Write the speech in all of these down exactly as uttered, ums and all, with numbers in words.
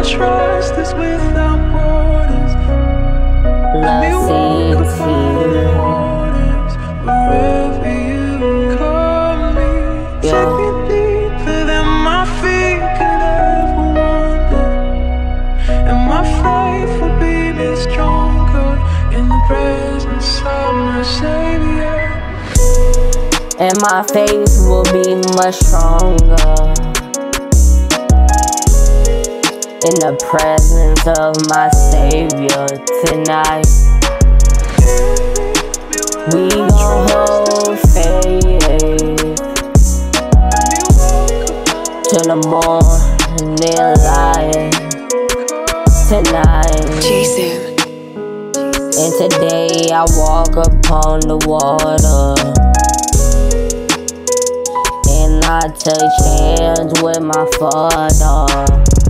trust is without borders. Lilct. Wherever you call me, take me deeper than my feet could ever wander, and my faith will be made stronger in the presence of my Savior. And my faith will be much stronger in the presence of my Savior tonight. We gon' hold faith till the morning light tonight. Jason. And today I walk upon the water, and I touch hands with my Father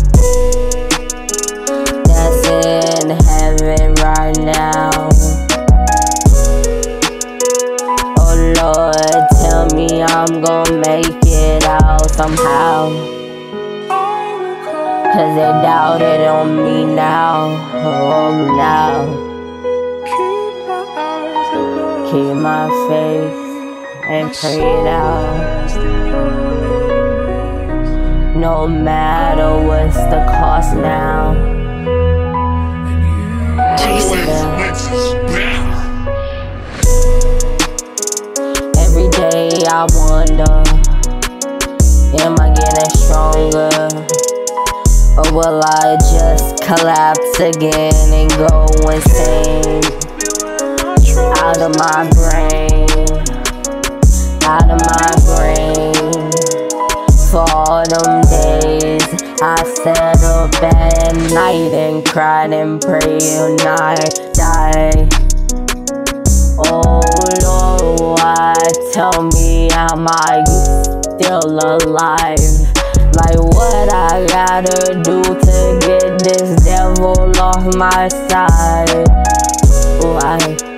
that's in heaven right now. Oh Lord, tell me I'm gonna make it out somehow, 'cause they doubted on me now. Oh, now keep my faith and pray it out. No matter what's the cost now. Jason. Every day I wonder, am I getting stronger? Or will I just collapse again and go insane? Out of my brain, out of my brain. For all them days I sat up at night and cried and prayed and I died. Oh Lord, why tell me, am I still alive? Like what I gotta do to get this devil off my side? Why?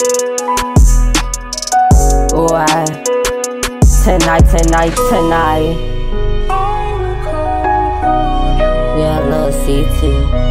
Why? Tonight, tonight, tonight. Yeah, Lil C T.